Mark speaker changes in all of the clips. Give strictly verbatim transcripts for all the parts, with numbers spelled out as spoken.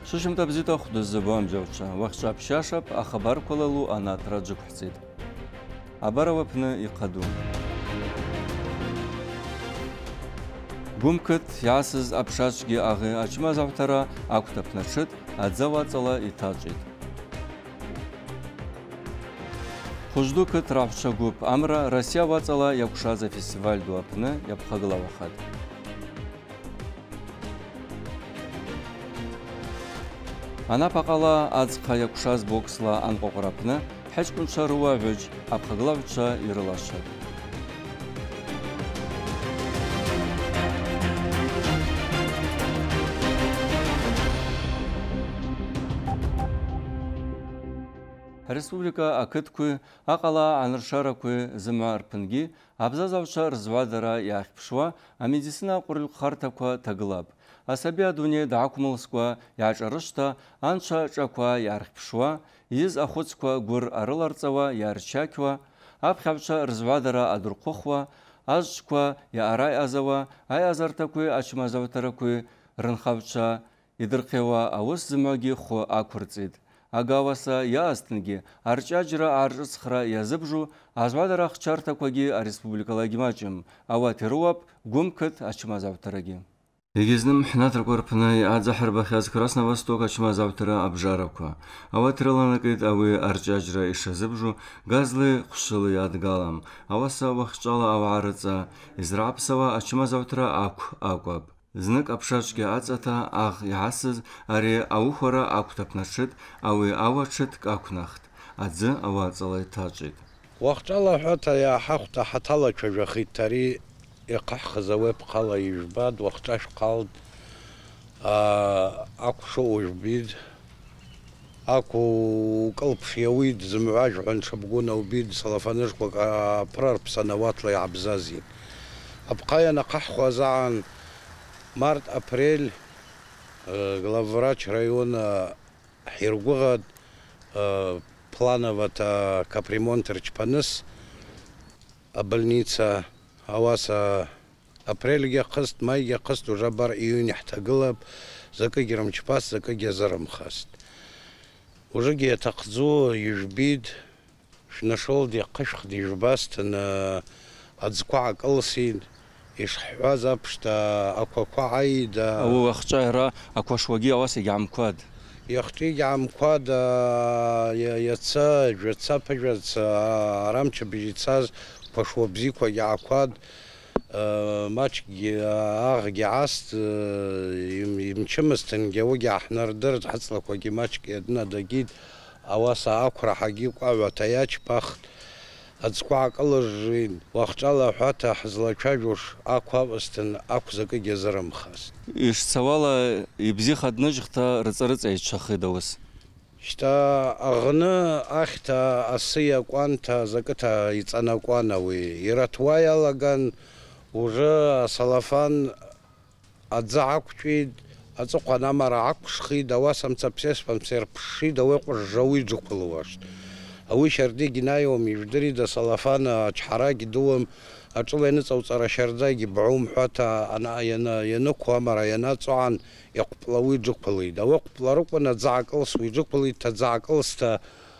Speaker 1: ششم تبزيتا خد الزبان جوشا وخشاب شاشب أخبار كلالو أنا ترجك حسيد عبارة وبنا يقدون بومكت يعسز أبشاشجي أغي أجما زوترا أكتب نشد أتزوات صلا يتاجد خجدوكت رافشا جوب أمرا روسيا واتلا يكشازا فيستيفال دوابنا يبخغلا وخد أنا بقالا أزقا يكشاز بوكسلا أنقوقرابنا حج كنشا رواج أبخغلا وچا يرلاشد Республика акыткуй акала аныршаракуй зымарпынги абзазавча рзвадара яхпшва а медицина курил хартаква тагылап асабия дуне дакумылсква яжарышта анша чаква ярхпшва из охотсква гур арыларцава ярчаква абхавча рзвадара адурқохва азква ярай азава ай азартакуй ачмазавтаракуй рынхавча идырқева ауыз зымаги хо акурцид Агаваса ястынги арчаджра аржсхра языбжу азвадарах чартакваги а республикалаги мачым ава теруап гумкат ачмазавтараги Егизним хнатр корпнай адзахар бахяз Красного Востока ачмазавтара абжаравка ава тераланакит авы арчаджра ишазыбжу газлы хушылы адгалам аваса вахчала аварыца израпсава ачмазавтара ак акваб Знак обшачки ацата ах ясыз аре аухора акутапнашит ауи авачит акунахт адзы авацалай тажит
Speaker 2: Вахтала хата я хахта хатала чажахитари иқах завеб қала ижбад вахташ қалд аку шоужбид аку қалпшиявид змваж ган шабгуна убид салафанышка прар псанаватла абзази абқая нақах хвазан Март-апрель главврач района Хиргугад плановата капремонт рчпаныс больница аваса апрельге қыст майге қыст уже бар июнь яхтагылап закагерам чпас закагезарам хаст уже ге тақзу ижбид нашел де қышх дижбаст на адзква акылсин إيش حوازا بشتا أكوا كواعي دا
Speaker 1: أو أخشاهرا أكوا شواجي أواسي جام كواد
Speaker 2: يختي جام كواد يا يتسا جتسا بجتسا رامش بيجتساز كوشوا بزيكوا جا كواد ماتش آغ جاست يمشمستن جو جا إحنا ردرت حصل كواجي ماتش كيدنا دقيد أواسا أكرا حقيقة وتياج بخت أتسقعك الله الجين وقت الله حتى حزلا كاجوش أقوى استن أقوى جزرم خاص.
Speaker 1: إيش سوالا يبزي خد نجحتا رترت أي شخص دوس.
Speaker 2: شتا أغنى أختا أسيا قانتا زكتا يتأنا قانا وي يرتوايا لغان وجا سلفان أتزعق شيد أتسقى نمر عقش خي دواسم تبسيس فمسير بشي دويق جوي جوكلواش. أوي شردي جنايوم يجدري دا صلافانا أجحراجي دوم أجل ينسى وصار شرداجي بعوم حتى أنا ينا ينكو أمرا يناتو عن يقبلوي جوكبلي دا وقبل ركبنا تزعقلس ويجوكبلي تزعقلس تا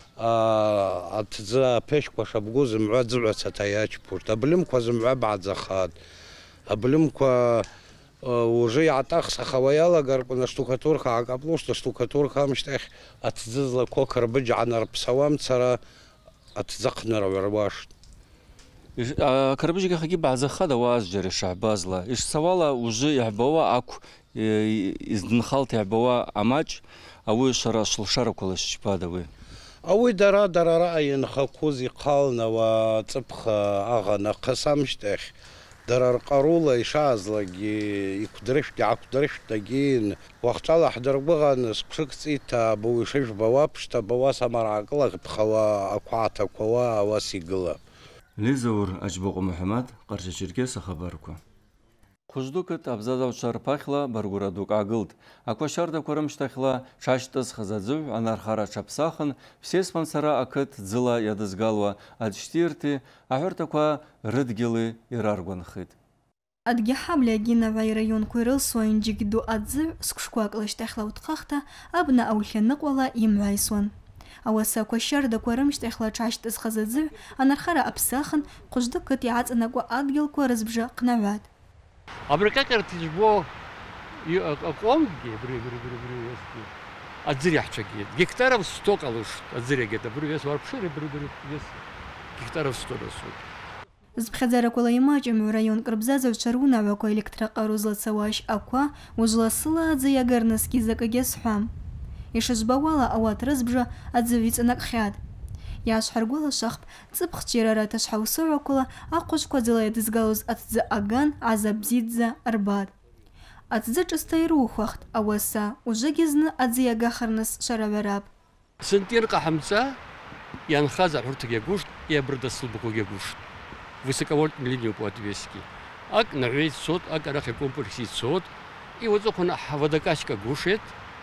Speaker 2: أتزا بيشكوا شابقو زمعوا زمعوا ستاياج بورت أبلمكوا زمعوا بعد زخاد أبلمكوا وجي عطاخ سخويالا قربنا штукатурка عقبلو что штукатурка مشتاخ أتززلا كوكر بجع نرب سوام ترى أتزقنا روارواش
Speaker 1: كربجي خجيب بعد زخاد واز جري شعبازلا إيش سوالا وجي يعبوا أكو إذن يعبوا أماج أو شرا شلشرا كل شبادوي
Speaker 2: أوي درا درا رأي نخكوزي قالنا وتبخ أغنى قسمشتاخ درر قرولا يشاز لقي يقدرش يقدرش تجين وقت الله حضر بغن سكسي تا بويشش بوابش تا بواسا مرعقلا بخوا أقعتا كوا واسيقلا
Speaker 1: ليزور أجبق محمد قرش شركة خبركم خجدوكت أبزازو شارباخلا برغورادوك عقلد أكوا شاردا كورمشتاخلا شاشتز خزادزو أنارخارا شابساخن всес пансара акыт зыла ядызгалва адштирти ахыртаква рыдгилы ираргванхыт
Speaker 3: أدجي حملة جينا في ريون كويرل سوين جيجدو أدزر سكشكواك لشتخلا وتخختا أبنا أو الخنق ولا يمعيسون أوسا كوشر دا كورمش تخلا تشاشت اسخززر أنا رخرا أبساخن قجدك كتيعات أنقوا أدجل كورز بجا قنوات
Speaker 4: أبركاكر تجبو أقوم جي بري بري بري بري يسكي أدزر يحشاكي جيكتارا ستوك ألوش أدزر يجيتا بري يس واربشوري بري بري يس جيكتارا ستوك أسود
Speaker 3: زبخزارة كولا يماجم ريون قربزازو شرونا وكو إلكتراقا روزلت سواش أكوا وجلا صلا زي قرنسكي زكا جسحام يشجبوالا أوات رزبجا أدزويت أنك خياد ياش حرقولا شخب تبخ تيرارا تشحو سوعو كولا أقوش كوزيلا يدزغاوز أتزا أغان عزب زيدزا أرباد أتزا جستيروخ وقت أوسا وجاقزنا أدزي أغاخرنس شراوراب
Speaker 4: سنتيرقا حمسا ينخازع حرتك يقوشت يبرد السلبكو يقوشت высоковольтную линию по отвеске. Ак навеет сот, ак арахи комплексит сот. И вот он водокачка гушет.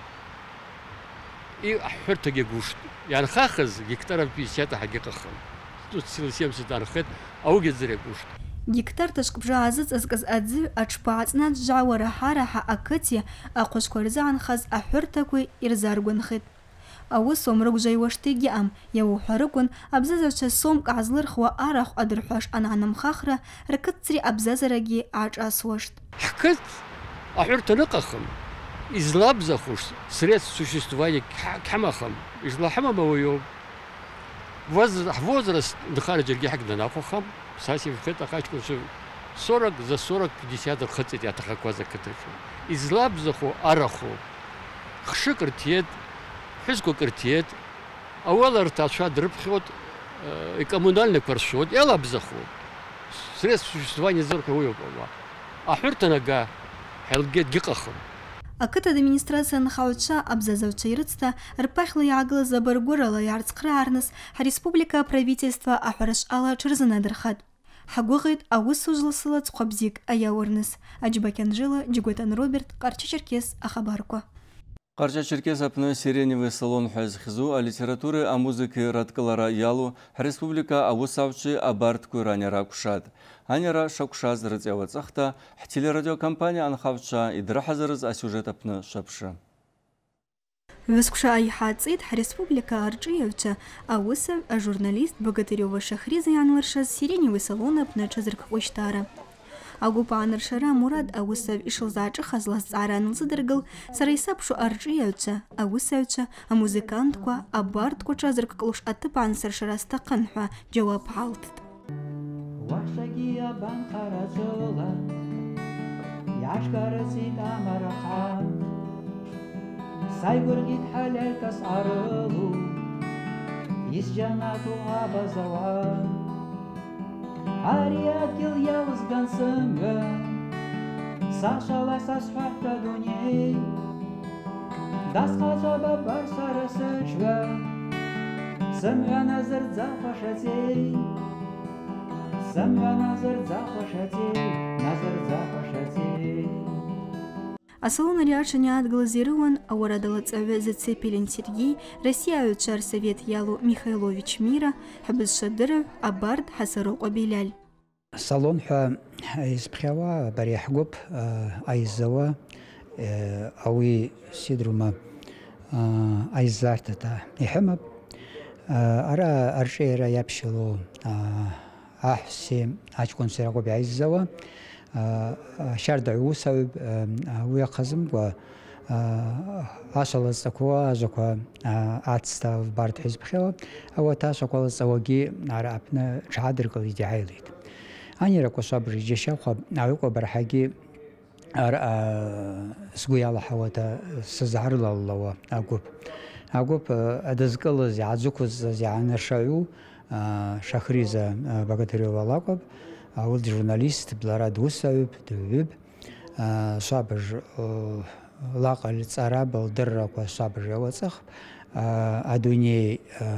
Speaker 4: И ахвертаги гушет. Ян хахаз гектаров пятьдесят хагекахам. Тут сила семьдесят архет, а угет зря гушет.
Speaker 3: Гектар ташкбжа азыц азгаз адзы ачпаацна джауара хараха акати акушкорзан хаз ахвертакуй ирзаргунхит. أو سومرق جاي واشتيجي أم يو حرقون أبزازر سوم كعزلر خوا أرخ أدرحوش أنا عنم خاخرة ركتري أبزازرجي عج أسوشت.
Speaker 4: حكت أحرت نقخم إزلاب زخوش سريت существования كحمخم إزلا حما مويوم воз возраст дخارج الجي حق ناخوخم ساسي في خطة خاشكو شو сорок за сорок пятьдесят خطة يتحقق وزا كتشو إزلاب زخو أرخو خشكر تيد حزكو كرتيت أول ارتاشا دربخوت и коммунальный кваршот, и лабзаху. Средств существования зорка уйобала. А хуртанага хелгет гикахам.
Speaker 3: А кыт администрация нахаутша абзазавча ирыцта рпахла ягла забаргурала ярцкраарныс ха республика правительства ахараш ала чырзанадырхат. Хагугыт ауссу жылсыла цқабзик аяурныс. Аджбакянжила Джиготан Роберт Қарча Черкес Ахабарко.
Speaker 1: Қарча Черкес апны сиреневый салон хазхизу, а литературы, а музыки радкалара ялу, республика авусавчы абарт кураняра кушад. Аняра шакушаз рыцява цахта, телерадиокомпания анхавча и драхазарыз а сюжет апны шапша.
Speaker 3: Вескуша айхацит республика Арчиевча, а усав, а журналист Богатырева Шахриза янларшаз сиреневый салон апны чазырк оштара. Агупа аныршара Мурад ауссав ишылзачы хазлас царан зыдыргыл, сарайсапшу арчиевча, ауссавча, а музыкантква, а бартква чазырк клуш атып ансыршара стақанхва жауап алтыт.
Speaker 5: Вашагия банхарачыла, яшкарыси тамараха, сайгургит халялькас арылу, из жанату абазава. Ариат гил явызган сымга, сашала сашфахта дуней, дасқа жаба бар сарысычга, сымга назыр запашатей, сымга назыр запашатей, назыр запашатей.
Speaker 3: А салон Ариаша не отглазирован, а урадалац зацепилен Сергей, Россия учар совет ялу Михайлович Мира, Хабыз Шадыров, Абард Хасарок Обиляль.
Speaker 6: Салон ха избхява баряхгуб айзава ауи сидрума айзартата ихамаб ара аршера япшилу ахси ачкон серагоби айзава شارد عوسا ويقزم و عشرة سكوا أجوا عتستا بارد حزب خيو أو تاشا قول الزواجي على أبنا شادر قل يدعيليت أني ركوا صبر جيشا خب عيقوا برحاجي أر سقوي على حواتا سزعر الله أقوب أقوب أدزقل زي عزوكو زي عن الشعو شخريزة بقدر ولاقب أول جورناليست بلاراد وساوب دوب صابر لاقى العرب والدرة وصابر جواتخ أدوني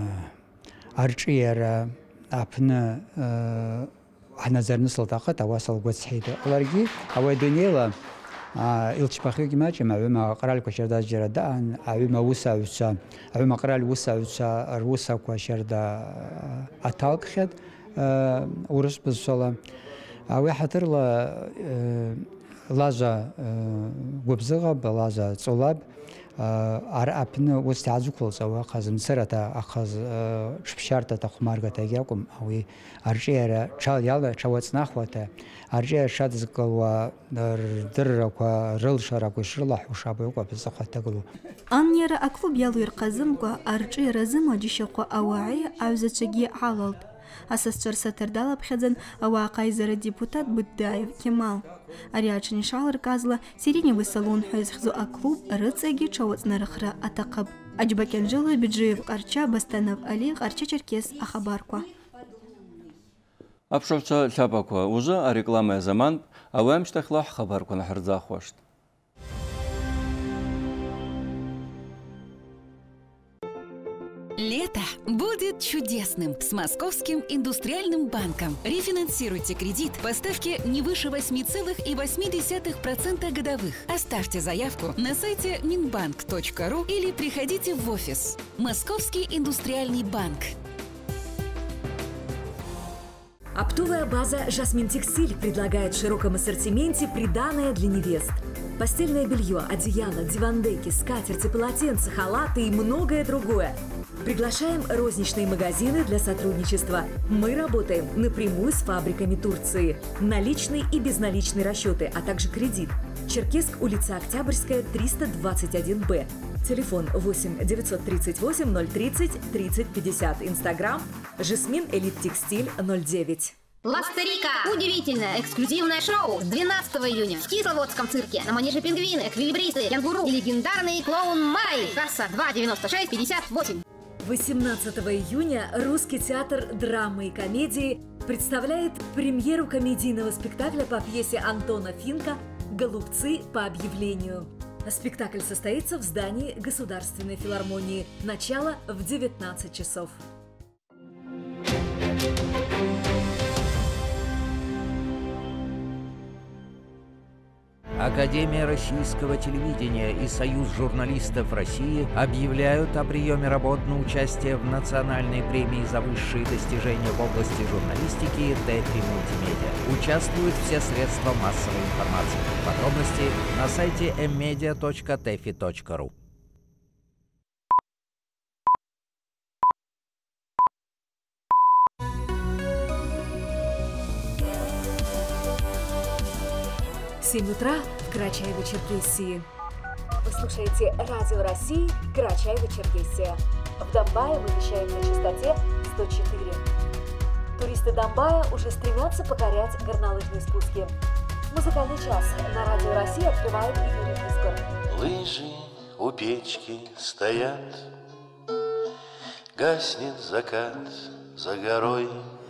Speaker 6: أرجير أبنا أنا زرنس لطاقة أواصل قصيدة أولارجي أو أدوني لا إلش بخير جماعة ما قرال كشردا جردان أو ما وساوسا أو ما قرال وساوسا روسا كشردا أتاك خد ورش بالصلاة أو حتر لا لاجا وبزغة بلاجا صلاب ار أبنا واستعجوا كل سوا خازن سرتا أخذ شبشارتا تخمارجا تجاكم أو أرجع شال يلا شوات نخوته أرجع شاد زقوا در و رل شرق وشرلح وشابه وبزخة تقولوا
Speaker 3: أن يرى أكلب يلو يرقزم و أرجع رزم وجيشقوا أواعي عاوزة تجي عالض أساس جرسة تردالة بخزن أواقع زر الديبوتات بدايف كمال أرياتشني شعر كازلا سيريني وصلون حيز خزو أكلوب رتساقي شوات نرخرا أتقب أجبا كان جلو بجيب قرشا بستانب ألي قرشا черкес أخباركوا
Speaker 1: أبشوفشا لاباكوا وجا ريكلاما زمان أوامش تخلح خباركوا نحرزا خوشت
Speaker 7: Лето будет чудесным с Московским индустриальным банком. Рефинансируйте кредит по ставке не выше восемь целых восемь десятых процента годовых. Оставьте заявку на сайте минбанк точка ру или приходите в офис. Московский индустриальный банк.
Speaker 8: Оптовая база «Жасмин Текстиль» предлагает в широком ассортименте приданое для невест. Постельное белье, одеяло, дивандеки, скатерти, полотенца, халаты и многое другое. Приглашаем розничные магазины для сотрудничества. Мы работаем напрямую с фабриками Турции. Наличный и безналичный расчеты, а также кредит. Черкесск, улица Октябрьская, триста двадцать один Б. Телефон восемь девятьсот тридцать восемь ноль тридцать тридцать пятьдесят. Инстаграм Жасмин Элит Текстиль ноль девять.
Speaker 9: Ластерика! Удивительное эксклюзивное шоу с двенадцатого июня в Кисловодском цирке. На манеже пингвины, эквилибристы, кенгуру и легендарный клоун Май. Касса два девяносто шесть пятьдесят восемь.
Speaker 8: восемнадцатого июня Русский театр драмы и комедии представляет премьеру комедийного спектакля по пьесе Антона Финка «Голубцы по объявлению». Спектакль состоится в здании Государственной филармонии. Начало в девятнадцать часов.
Speaker 10: Академия российского телевидения и Союз журналистов России объявляют о приеме работ на участие в национальной премии за высшие достижения в области журналистики ТЭФИ Мультимедиа. Участвуют все средства массовой информации. Подробности на сайте эм медиа точка тэфи точка ру.
Speaker 8: семь утра в Карачаево-Черкесии. Вы слушаете Радио России Карачаево-Черкесия. В Домбае мы вещаем на частоте сто четыре. Туристы Домбая уже стремятся покорять горнолыжные спуски. Музыкальный час на Радио России открывает Юрий Вискор.
Speaker 11: Лыжи у печки стоят, гаснет закат за горой.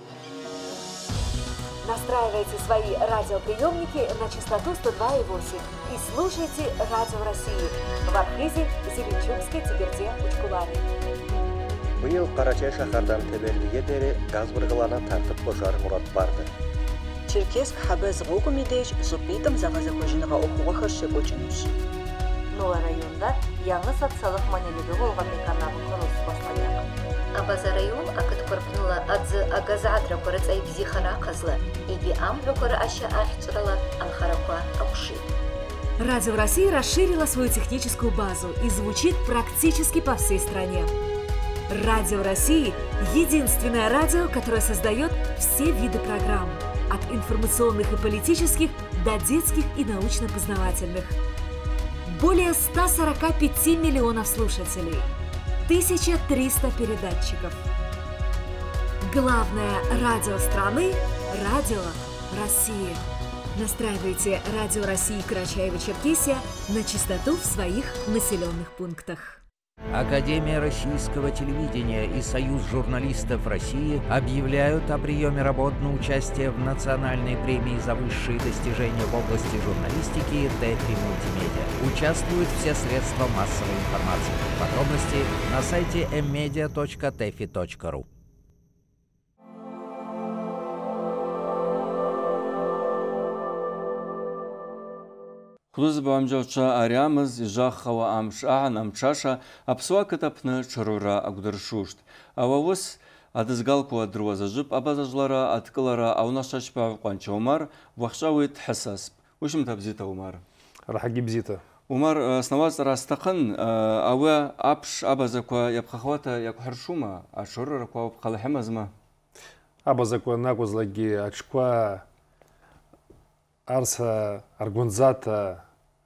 Speaker 8: Настраивайте свои радиоприемники на частоту сто два и восемь и слушайте Радио России в Архизе, Зеленчукске, Тиберде, Учкулане.
Speaker 12: Быйыл Карачай шаһардан Тебелбиге бери газ быргылана тартып кошар мурат барды.
Speaker 13: Черкесск хабез гуку мидеш супитам загаза кожиныга окуга хыршы кочунуш.
Speaker 14: Нола районда яңы социалык манелеге болгон меканабы курулуш башланат. Абаза район акыт корпнула адзы агаза адра корыцай бзихара казлы. Иги ам лукора аша ахчрала анхараква аушит.
Speaker 8: Радио России расширила свою техническую базу и звучит практически по всей стране. Радио России – единственное радио, которое создает все виды программ, от информационных и политических до детских и научно-познавательных. Более ста сорока пяти миллионов слушателей, тысяча триста передатчиков. Главное радио страны – Радио России. Настраивайте Радио России Карачаево-Черкесия на частоту в своих населенных пунктах.
Speaker 10: Академия российского телевидения и Союз журналистов России объявляют о приеме работ на участие в национальной премии за высшие достижения в области журналистики ТЭФИ Мультимедиа. Участвуют все средства массовой информации. Подробности на сайте эм медиа точка тэфи точка ру.
Speaker 1: Хлуз бамжавча ариамыз жаххава амш аан амчаша апсуа кытапны чарура агудыршушт. Ававус Адызгалкуа друазажып, абазажлара, аткылара, аунашашпа Қуанча Умар, вахшауит хасасп. Ушим табзита Умар.
Speaker 15: Рахаги бзита.
Speaker 1: Умар снаваз растақын, ауа апш абазакуа япхахвата якухаршума, ашурракуа бқалахимазма.
Speaker 15: Абазакуа накузлаги ачкуа арса аргунзата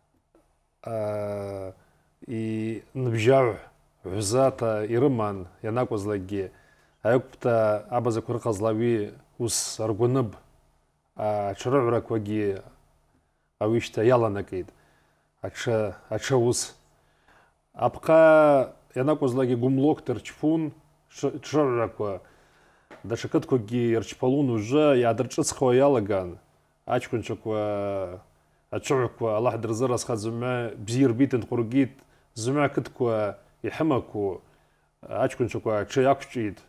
Speaker 15: и нбжау взата ирман янакузлаги айкпта абазакуа казлави ус аргуныб ачурракуаги авишта яланакид. Ача ача ус апка янакузлаги гумлоктер чфун чурракуа дашакаткоги ирчпалун уже ядырчыцхуа ялаган ачкунчакуа ачуркуа Аллах дырзырас хазума бзир битен кургит зума кыткуа ихмаку ачкунчакуа чаякчид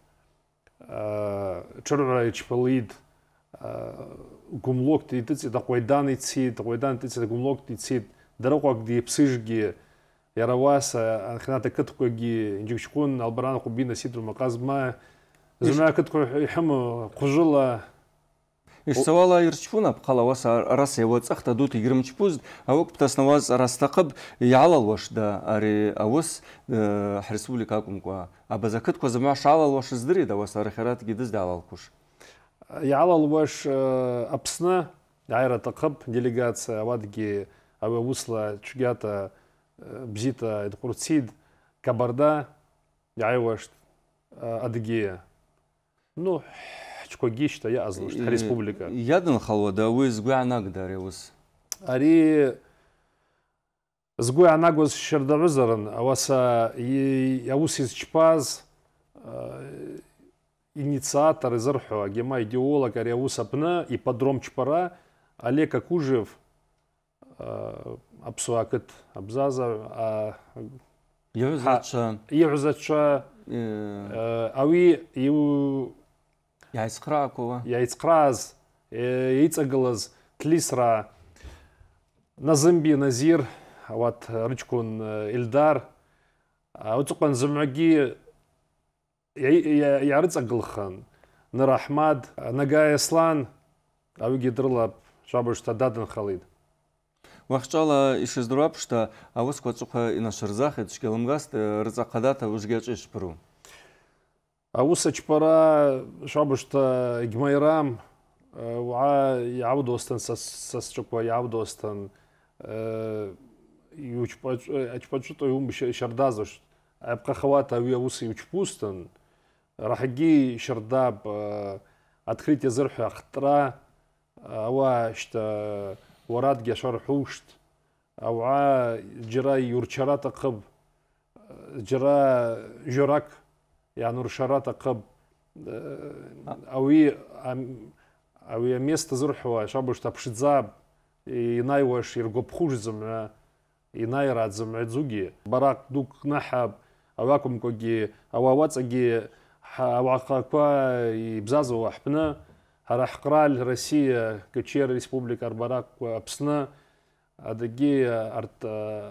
Speaker 15: чурра ичпалид гумлокт итици такойдан ици такойдан итици гумлокт ици даракуак ди псижги яраваса анхната кыткоги инжикчкун албаран кубина сидру маказма зума кытку ихма кужула
Speaker 1: Ишсавала ирчпуна бқалавас арасы вацахта дут игрымчпуз, аук птаснаваз арастақыб ялалваш да ари авус республика кумква. Абазакытква зама шалалваш издыри да вас арахират гидыз да алалкуш.
Speaker 15: Ялалваш апсна айра тақыб делегация авадги авусла чугята бзита эдкурцид кабарда яйваш адыгея. Ну, чкогишта я азлуш республика.
Speaker 1: Ядын халва да вы сгуанаг даревус.
Speaker 15: Ари сгуанагус шердавзаран аваса яус из чпаз инициатор изарху агема идеолог ариус апна и подром чпара Олег Акужев абсуакет абзаза
Speaker 1: Юзача
Speaker 15: Юзача ави ю
Speaker 1: Яйцқракова.
Speaker 15: Яйцқраз, яйцагалаз, тлисра, Назымби Назир, вот рычкун Ильдар, утуқан зумаги ярыцагалхан, Нарахмад, Нагай Аслан, авиги дрылап, шабушта дадан халид.
Speaker 1: Вахчала ишиздурап, что авус квацуха и наш рзах, это шкелымгаст, рзакадата ужгячиш пру.
Speaker 15: Ауса чпара шабушта гмайрам уа яудостан сасчуква яудостан ючпачуто юм шардазош абкахавата авиаусы учпустан рахаги шардаб открытие зерха ахтра ава шта وراد جشار حوشت أو ع جرا يورشارات قب جرا جراك يعني ورشارات قب أوي أوي место زرحوا شابوش تبشتزاب ينايوش يرقب خوجزم ينايرات زم عزوجي براك دوك نحب أواكم كوجي أواتسجي أواقا يبزازوا وحبنا راح قرال روسيا كتشير республика Арбарак أبسنا أدقي أرت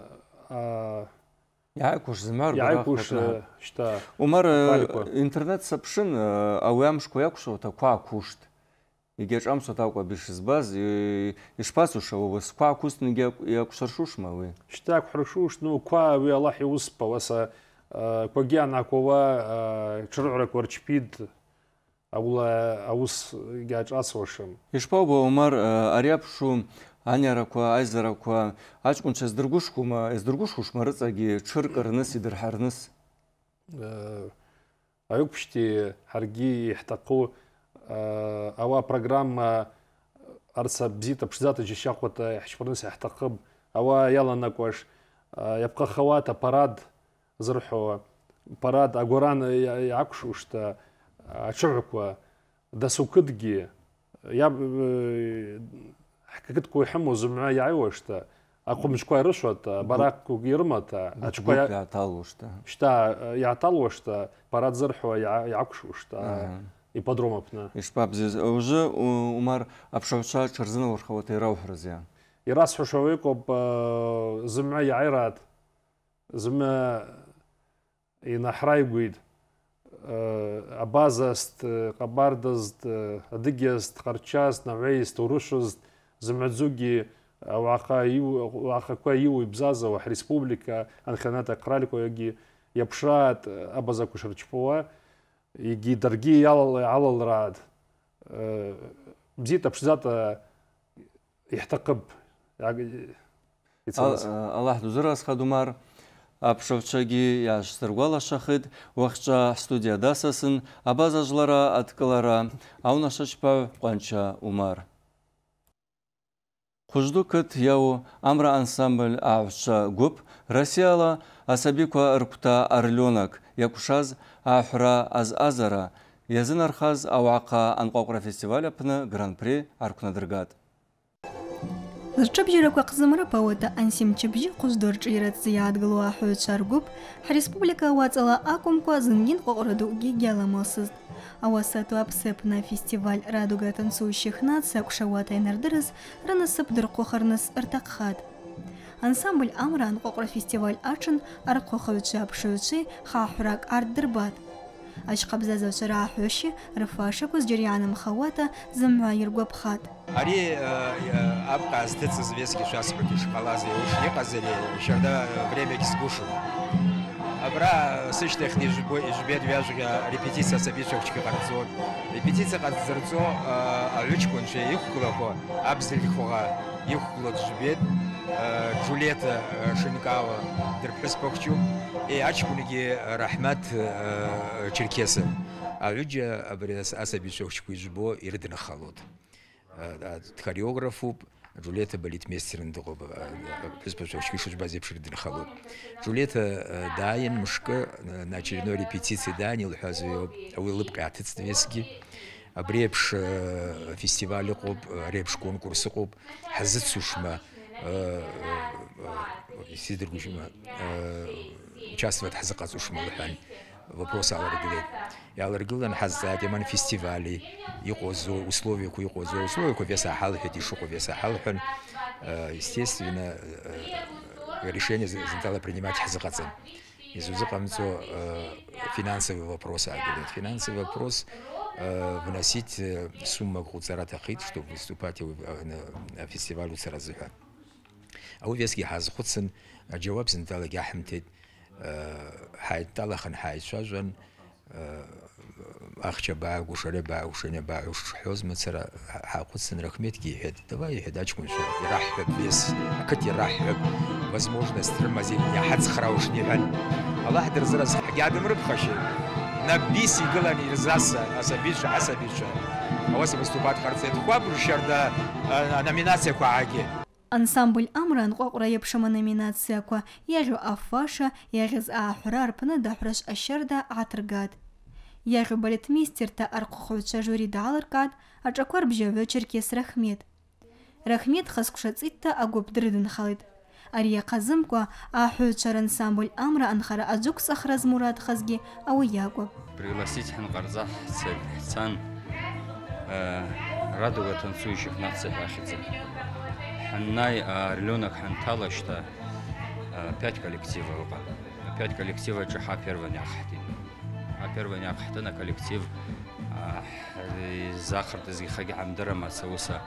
Speaker 1: يعكوش زمار
Speaker 15: يعكوش شتا
Speaker 1: ومر интернет сапшин ауямшку якушо таква кушт игеч амсо таква бишизбаз и шпасуша вас ква кустниге якушаршушма вы
Speaker 15: штак хорошуш ну ква ви Аллах юспа васа квагиана кова чурурак ворчпид аула аус гяч асошым
Speaker 1: ишпаба умар ариапшу аняраква айзараква ачкунча сдыргушкума сдыргушкушма рыцаги чыркарныс идырхарныс
Speaker 15: аюкпшти харги ихтаку ава программа арса бзита пшзата жишахвата ихшпарныс ихтакыб ава яланакваш ябка хавата парад зырху парад агоран якшушта ачурква дасукдги я حكيتكو يحمو زمعا يعيوشتا اقوم شكوي رشوتا باراكو يرمتا اشكوي
Speaker 1: يعطالوشتا
Speaker 15: شتا يعطالوشتا парад зырху якшушта и подромапна
Speaker 1: ишпабзиз уже умар апшавша чарзына ворхавата ираухразя
Speaker 15: и раз хошовеко змя яйрат змя и нахрайгуид абазаст, қабардазт, адыгезт, қарчаст, навейст, урушызт, зымадзуги وعقا يو بزازا وح республика анханата кралико яги япшат абаза кушарчпова яги дарги ялал алал рад бзит абшзата يحتقب
Speaker 1: الله дузырас хадумар апшовчаги яштыргвала шахид вахча студия дасасын абазажлара аткалара аунашачпа қанча умар Құждукыт яу амра ансамбль авша гуп Россияла асабиква ыркута арленок якушаз ахра аз азара язын архаз ауақа анқоқра фестиваля пны гран-при аркунадыргат.
Speaker 3: Зырчабжираква қызымыра пауыта ансим чабжи құздор чиират зиядгылу ахует шаргуп республика вацала акумква зынгин қоқраду гигяламасыз. Авасату апсеп на фестиваль радуга танцующих наций кушаватай нардырыз рынысып дырқохарныс ыртақхат. Ансамбль амран қоқра фестиваль ачын арқохавычы апшуычы хахурак ардырбат. Ашқабзазавчы рахуши рыфаша куз джерьяным хавата зымва ергуапхат.
Speaker 16: Ари абқа азтыцы звездки шаспаки шпалазы уж не казали, щерда время кискушу. Абра сычтых не жбед вяжга репетиция собичевчика харцо. Репетиция харцо лючкунше юхкулако абзельхуга юхкулот жбед Джулета Шинкава дерпеспокчу и ачкуниги Рахмат Черкесы. А люди абрес асабичевчику жбо ирден халот. Хореографу Джулета балетмейстерин догоба приспособщик шужбазе пширдин халот. Джулета Дайен мшка на очередной репетиции Данил Хазуев улыбка ответственности. Абрепш фестиваль коб, репш конкурс коб, хазит сушма, сидр гушма, участвовать хазака сушма лхан. Вопрос аларгилет. Я аларгилан хаза деман фестивали, юкозо условия ку юкозо условия ку веса хал хеди шуку веса хал хан. Естественно, решение задало принимать хазакацан. Из узакамцо финансовый вопрос аларгилет. Финансовый вопрос вносить сумму гуцаратахит, чтобы выступать на фестивале Царазыха. А у вески хазхутсен джаваб задало яхмтет. حيتطلقن حيشجن أخشى باع وشرب باع وشني باع وشحوز مثلا حقصن رقميت كي هاد давай هداچكم شو يرحب بيس كت يرحب возможность тормози я حد خراوش نيبان الله حد رزرز قاعد مربخشي نبيسي قلني رزاسا اسابيش اسابيش اوس выступать خرцет خبر شردا номинация куаги
Speaker 3: Ансамбль Амран қоқра епшама номинация ко яжу афаша ягыз ахрар пна дахраш ашарда атыргад. Яжу балетмейстер та арқохуча жюри далыркад, ачаквар бжеве Черкес Рахмет. Рахмет хаскушацитта агоп дрыдын халит. Ария казым ко ахучар ансамбль Амра анхара аджук сахраз мурад хазги ау ягоп.
Speaker 17: Пригласить хангарзах сан радуга танцующих наций ахидзе. Ханнай орленок ханталашта пять коллективов, пять коллективов джаха первый няхтин, а первый няхтин на коллектив захарт из гихаги амдерама сауса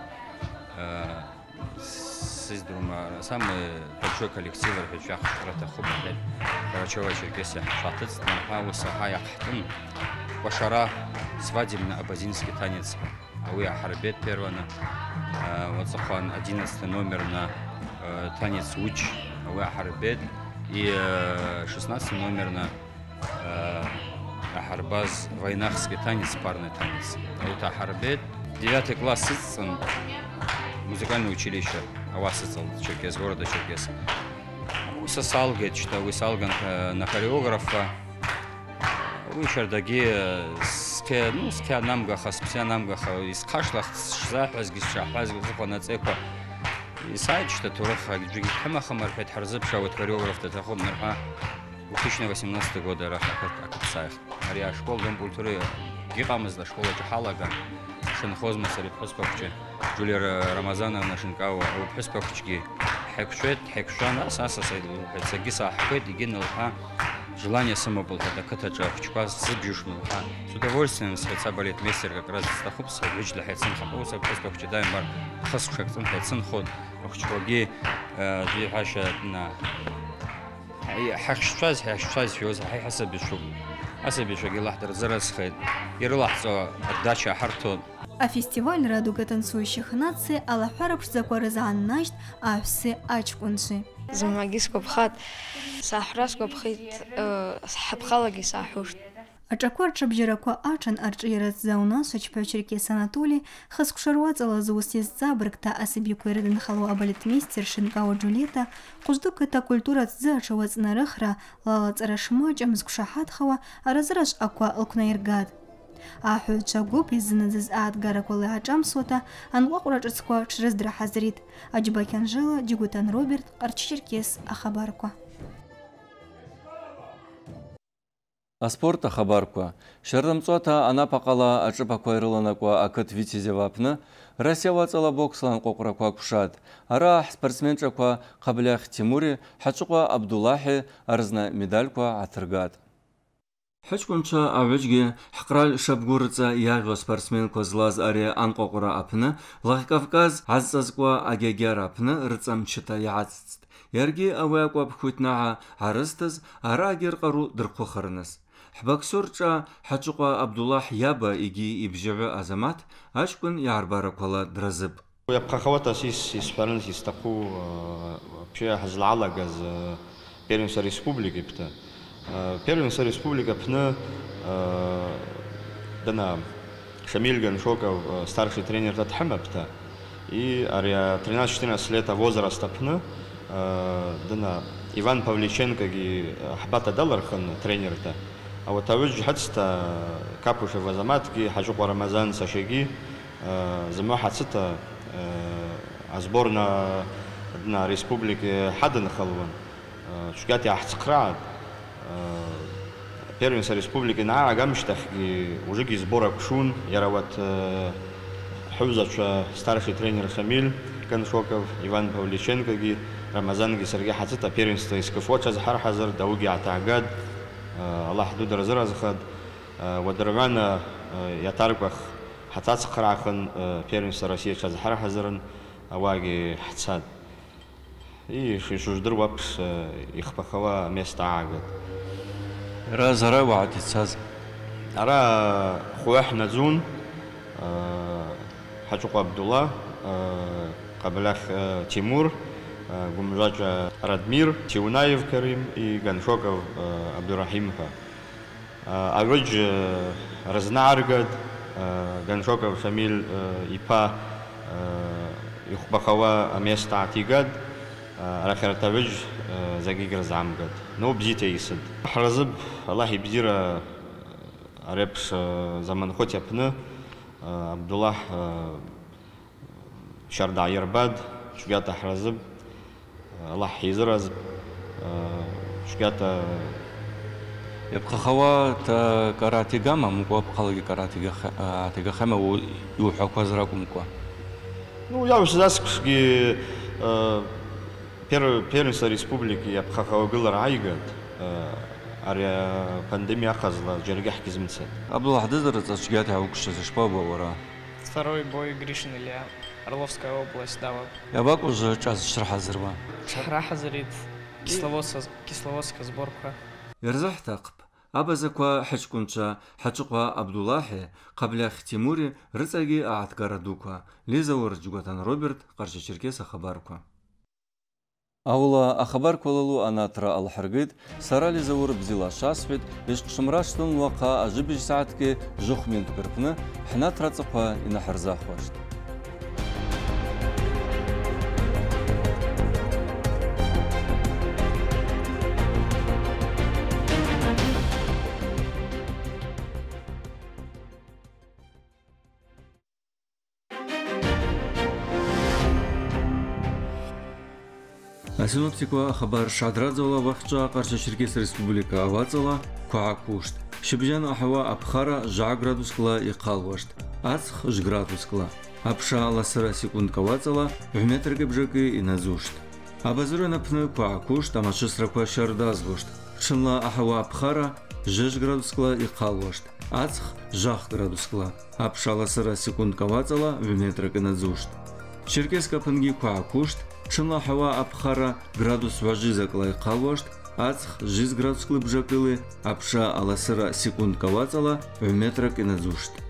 Speaker 17: сиздрума самый большой коллектив рхичах рата хубаль, короче Черкесия хатыц на хауса хаяхтин, башара свадебный абазинский танец, а уя харбет первана. Вот захан одиннадцатый номер на танец уч Ахарбет и шестнадцатый номер на Ахарбаз войнахский танец, парный танец. Вот Ахарбет девятый класс сыцен музыкальное училище Авасыцел Черкес, города Черкес. Усасалгет, что высалган на хореографа. Вышардаги ске, ну ске намгаха, спся намгаха, из кашлах захвазги шахвазги захванацеква. И сайт, что тураха джиги хамаха мархет харзыбша вот хореограф татахом нарха две тысячи восемнадцатый года раха акапсаях. Ария школ дом культуры гигамызда школа джахалага шинхозма сари поспокче Джулия Рамазановна Шинкава у поспокчги хекшет хекшана саса сайду сагиса хекет дигин лха желание само было, когда катача, хчука забьюш мы, с удовольствием среца балетмейстер как раз стахупса, вич для хайцин хапуса, просто хчудаем бар хасушек цин хайцин ход, хчуаги две хаша на حشاز حشاز فيوز هاي حسب الشغل حسب الشغل الله در زرس خير يرلحظة الداشة حرتون.
Speaker 3: А фестиваль радуга танцующих наций Аллахарабш закорызан нашт, а все ачкунши.
Speaker 18: Замагиско бхат сахраско бхит хабхалаги сахушт.
Speaker 3: Ачакуар чабжираква ачан арчират зауна сочпевчерке санатули хаскушарвацала заустез забрыкта асыби куэрден халу абалетмейстер Шинкао Джулета куздук это культура цзачавац нарыхра лала царашма джамскушахат хава аразраш аква алкунаиргад. Аху чагуп изынызыз ад гараколы ачамсота анвакурачацква чрездра хазрит Аджбакянжела Джигутан Роберт арчиркес ахабарква.
Speaker 1: Аспорта хабарква. Шардамцуата анапақала ачыпақва ирыланаква акыт витязевапны Россия вацала бокслан қоқыраква кушат. Ара спортсменчаква Қаблях Тимури Хачуква Абдуллахи арзна медальква атыргат. Хачкунча авэжге хақрал шабгурыца яғы спортсмен козлаз аре анқоқыра апны Лахкавказ азазква агегер апны рыцамчыта яцыст. Ярги авэква бхутнаға арыстыз ара агер-қару дырқуқырыныз. Хбаксурча Хачуква Абдуллах яба иги ибжеве азамат ачкун ярбараквала дразып.
Speaker 19: Ябқа хавата сис испарен систаку вообще хазлала газ первенство республики пта. Первенство республика пна дана Шамиль Ганшоков старший тренер Татхама пта. И ария тринадцать-четырнадцать лет возраста пна дана Иван Павличенко ги хабата далархан тренер-то. А вот авыж хатста Капушев Азаматки, Хачуква Рамазан Сашеги, зама хатста сборная на республике Хаден Халван, шгати ахцкрат, первенство республики на Агамштахи, уже ги сбора Кшун, ярават Хузач старший тренер Шамиль Ганшоков, Иван Павличенко ги, Рамазан ги Сергей хатста первенство из Кафоча Захар Хазар, Дауги Атагад. الله حدود رزرز خد ودرمان يتاركوخ حتى تقرأخن بيرنس روسيا شاز حر حزرن أواجي حتساد إيه شو شو جدر وابس يخبخوا مستعاقد
Speaker 1: راز را وعد تساز
Speaker 19: أرا خوح نزون حجوق عبد الله قبلخ تيمور Гумжача Радмир, Тиунаев Карим и Ганшоков Абдурахимха. Агрыч Разнаргад, Ганшоков Шамиль Ипа, Ихбахава Места Атигад, Рахаратавич Загигр Замгад. Ну, бзите исад. Харазыб, Аллах ибзира Арепс Заманхотя Пны, Абдуллах Шарда Ярбад, Шугата Харазыб, الله يزرز شكاتا
Speaker 1: يبقى خوا تا كاراتي جاما مكوا بقالي كاراتي جا تيجا خما ويوحوا كوزراكم مكوا.
Speaker 19: Ну я уже заскушки первый первенство республики я بقى خوا قل رايقد ария пандемия خزلا جرجح كزمتسد.
Speaker 1: عبدالله حدزر تشجعتها وكش تشبابه ورا.
Speaker 20: Второй бой Гришин Илья, Орловская область, да вот.
Speaker 1: Я бак уже час шраха зерва.
Speaker 20: Шраха зерит, Кисловодская сборка.
Speaker 1: يرزح تقب أبزكوا حشكونشا حشقوا عبد الله قبل تيموري رزقي أعتقر دوكوا ليزور جوتان روبرت قرش شركة خباركوا أولا أخبار كللو أنا ترى الحرقيد سارا ليزور بزيلا شاسفيد إيش قشمراشتن وقا أجيبش ساعتك جوخ من تقربنا حنا ترى تقوى إن حرزاخ واشت Синоптиква خبر شادرادزولا وقتجا قرش شركة республика авацала куакушт. Шибжан ахава абхара жа градускла иқал вашт. Ацх ж градускла. Апша ласара секунд кавацала в метр габжаки и назушт. Абазырын апны куакушт, амашысраква шардазгушт. Шынла ахава апхара жеш градускла и қалвашт. Ацх жах градускла. Апшаласыра секунд кавацала в метрак инадзушт. Черкеска пынги куакушт, шынла хава апхара градус важизакла и қалвашт. Ацх жиз градусклы бжакылы, апша аласыра секунд кавацала в метрак инадзушт.